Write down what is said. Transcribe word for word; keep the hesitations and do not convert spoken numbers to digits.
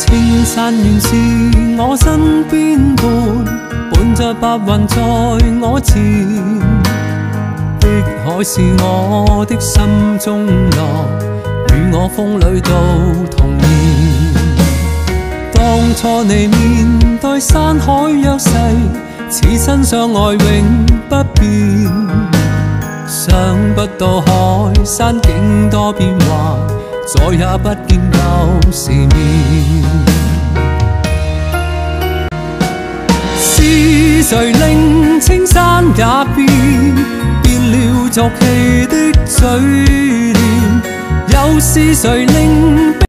青山原是我身邊伴，伴着白雲在我前。碧海是我的心中樂，與我風裏都同眠。當初你面對山海約誓，此生相愛永不變。想不到海山景多變幻，再也不見舊時面。是誰令青山也變，變了俗氣的嘴臉？又是誰令